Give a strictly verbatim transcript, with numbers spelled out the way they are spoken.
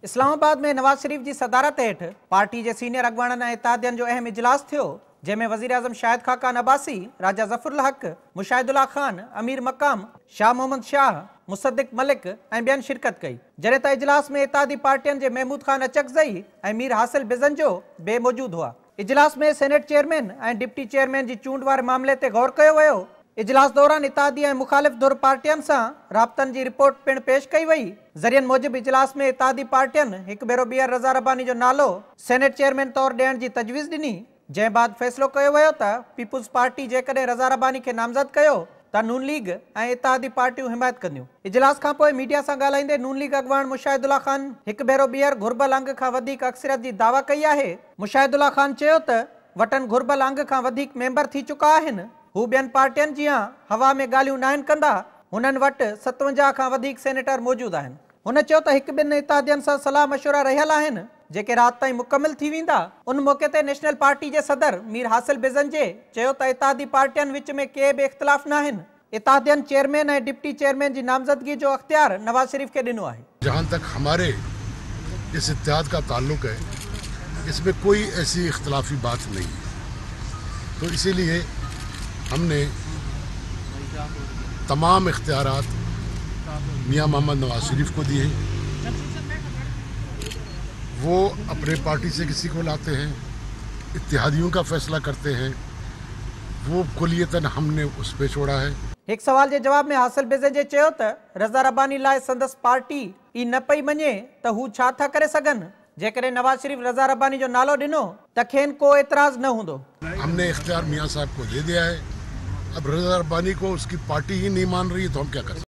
इस्लामाबाद में नवाज शरीफ की सदारत हेठ पार्टी के सीनियर अगवाणन ऐं इत्तेहादियन जो अहम इजलास थियो, जैमें वज़ीर आज़म शाहिद खाकान अब्बासी, राजा ज़फ़रुल हक, मुशाहिदुल्लाह खान, अमीर मकाम, शाह मोहम्मद शाह, मुसद्दिक मलिक ऐं ॿियनि शिरकत कई। जॾहिं त इजलास में इत्तेहादी पार्टियन जे महमूद खान अचकज़ई ऐं मीर हासिल बिज़नजो बेमौजूद हुआ। इजलास में सेनेट चेयरमैन ऐं डिप्टी चेयरमैन की चूंड वारे मामले ते गौर कयो वियो। इजलास दौरान इत्तेहादी ऐं मुखालिफ़ धुर पार्टियन सां राब्तनि जी रिपोर्ट पिण पेश कई वई। ज़रियन मूजिब इजलास में इत्तेहादी पार्टियन हिकु भेरो ॿीहर रज़ा रब्बानी जो नालो सेनेट चेयरमैन तौर ॾियण जी तजवीज़ ॾिनी, जंहिं बाद फ़ैसिलो कयो वियो त पीपुल्स पार्टी जेकॾहिं रज़ा रब्बानी खे नामज़द कयो त नून लीग ऐं इत्तेहादी पार्टियूं हिमायत कंदियूं। इजलास खां पोइ मीडिया सां ॻाल्हाईंदे नून लीग अगवान मुशाहिदुल्लाह खान हिकु भेरो ॿीहर घुर्बल अंग खां वधीक अक्सरियत जी दावा कई आहे। मुशाहिदुल्लाह खान चयो त वटन घुर्बल अंग खां वधीक मेंबर थी चुका आहिनि। हू ॿियनि पार्टियनि जियां हवा में ॻाल्हियूं न आहिनि कंदा। हुननि वटि सतवंजाह खां वधीक सेनेटर मौजूद आहिनि। हुन चयो त हिकु ॿिनि इत्तेहादियनि सां सलाह मशवरा रहियल आहिनि, जेके राति ताईं मुकमिल थी वेंदा। उन मौक़े ते नेशनल पार्टी जे सदर मीर हासिल बिज़न जे चयो त इत्तेहादी पार्टियनि विच में के बि इख़्तिलाफ़ न आहिनि। इत्तेहादियन चेयरमैन ऐं डिप्टी चेयरमैन जी नामज़दगी जो अख्तियार नवाज शरीफ के ॾिनो आहे। जहाँ तक हमारे इस इत्तेहाद का ताल्लुक है, इसमें कोई ऐसी इख्तिलाफी बात नहीं है, तो इसीलिए हमने तमाम इख्तियारात मियाँ मोहम्मद नवाज शरीफ को दिए। वो अपने पार्टी से किसी को लाते हैं, इत्तेहादियों का फैसला करते हैं, वो कुलियतन हमने उस पे छोड़ा है। एक सवाल के जवाब में हासिल बिज़न जे चयो त रज़ा रब्बानी लाइ संदस पार्टी ई न पई मञे त हू छा था करे सघनि। जेकॾहिं नवाज शरीफ रज़ा रब्बानी जो नालो ॾिनो त खेनि को एतराज़ न हूंदो। हमने इख्तियार मियाँ साहब को दे दिया है। अब रज़ा रब्बानी को उसकी पार्टी ही नहीं मान रही है तो हम क्या कर सकते हैं।